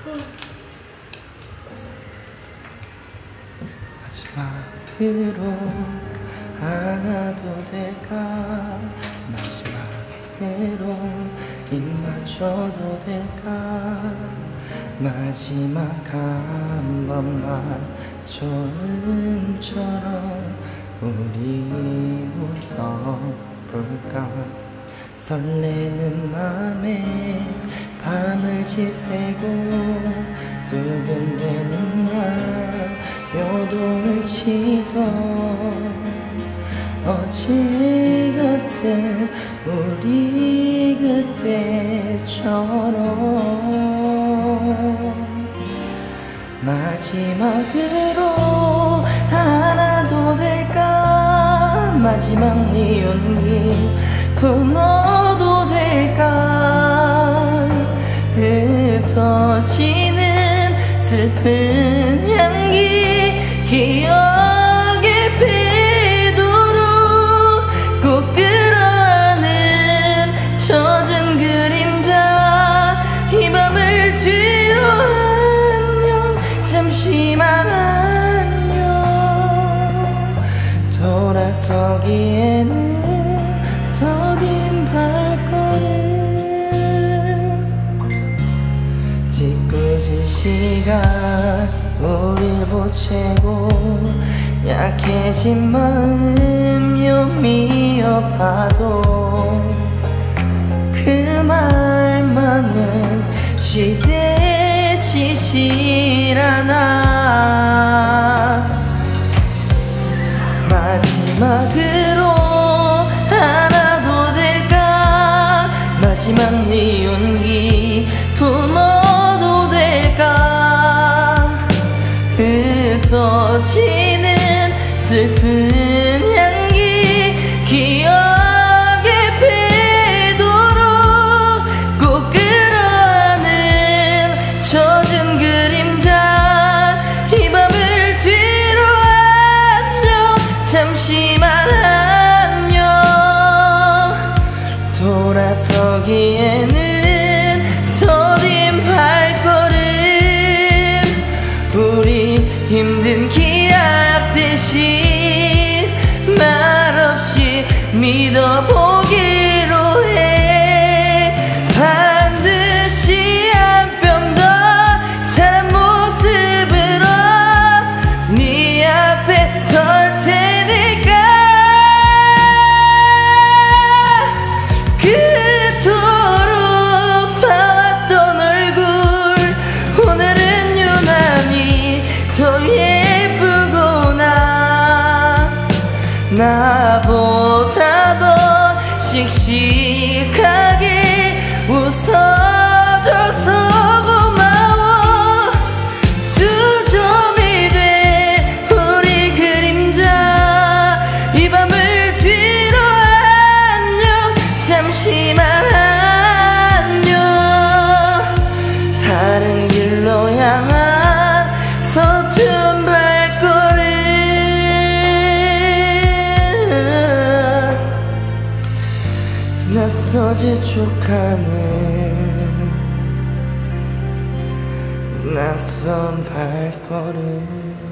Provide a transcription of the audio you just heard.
마지막으로 안아도 될까? 마지막으로 입 맞춰도 될까? 마지막 한 번만 처음처럼 우리 웃어볼까? 설레는 맘에 밤을 지새고 두근대는 날 요동을 치던 어제 같은 우리 그때처럼 마지막으로 안아도 될까? 마지막 네 온기 품어도 될까? 흩어지는 슬픈 향기 기억에 배도록 꼭 끌어안은 젖은 그림자 이 밤을 뒤로 안녕 잠시만 안녕 돌아서기에는 더딘 발걸음 짓궂은 시간 우릴 보채고 약해진 마음 요미어봐도 그 말만은 시대치질 않아 마지막으로 안아도 될까? 마지막 네 온기 품어도 될까? 흩어지는 슬픈 향기 기억에 배도록 꼭 끌어안은 젖은 그림자 이 밤을 뒤로 안녕 잠시만 안녕 돌아서기에는 더딘 발걸음 우리 힘든 기약 대신 말없이 믿어보기로 해 반드시 한 뼘 더 찬 모습으로 네 앞에 설 테니까 그토록 봐왔던 얼굴 오늘은 유난히 더 예쁘구나 나보다 더 씩씩하게 웃어줘서 고마워 두 점이 돼 우리 그림자 이 밤을 뒤로 안녕 잠시만 안녕 다른 길로 향한 서툰 발걸음 낯서 재촉하는 낯선 발걸음